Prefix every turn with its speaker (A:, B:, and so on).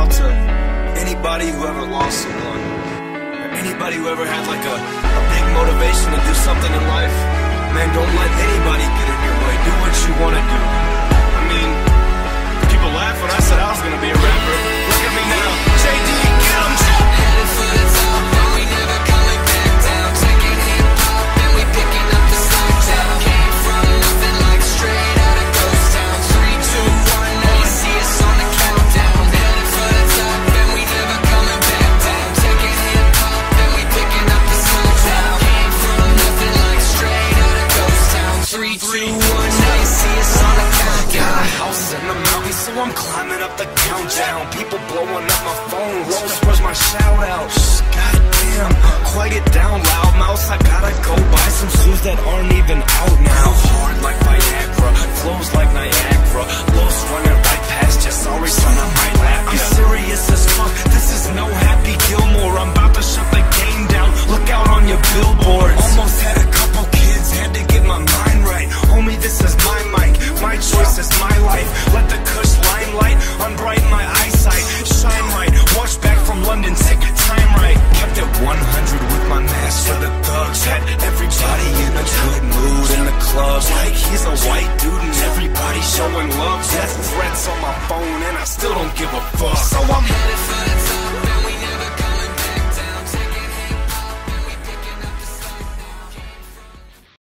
A: out to anybody who ever lost someone, or anybody who ever had like a big motivation to do something in life. Man, don't let anybody get in your way. Do what you want to do. I mean, people laugh when I said I was gonna be a rapper. Look at me now. JD, get 'em.
B: Headed for the top, and we never coming back down. Taking hip-hop, and we picking up the slack down. Came from nothing like straight out of ghost town. 3, 2, 1, now you see us on the countdown. Headed for the top, and we never coming back down. Taking hip-hop, and we picking up the slack down. Came from nothing like straight out of ghost town. 3, 2, 1, now you see us on the countdown.
A: Got a house in the mountains, so I'm climbing up the countdown. People blowing up my phone, Rolls, where's my shout out? Goddamn, quiet it down, loud mouse. I gotta go buy some shoes that aren't even out now. Hard like Viagra, flows like Niagara. Los running right past you, sorry son, I might laugh. I'm serious as fuck, this is no Happy Gilmore. I'm about to shut the game down, look out on your billboards. Almost had a couple kids, had to get my mind right. Homie, this is my mic, my choice is my life. Let the Kush limelight unbrighten my eyesight. Shine right, watch back from London, take time right. Kept it 100 with my mask for the thugs. Had everybody in a good mood in the club. Like he's a white dude and everybody showing love. Death threats on my phone and I still don't give a fuck. So I'm
B: Headed for the